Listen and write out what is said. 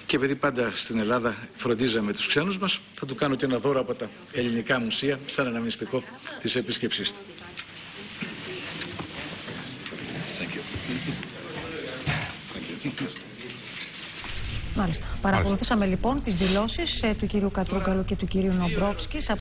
Και επειδή πάντα στην Ελλάδα φροντίζαμε τους ξένους μας, θα του κάνω και ένα δώρο από τα ελληνικά μουσεία, σαν ένα μυστικό της επίσκεψής του. Μάλιστα. Παρακολουθήσαμε λοιπόν τις δηλώσεις του κυρίου Κατρούγκαλου και του κυρίου Νομπρόφσκης.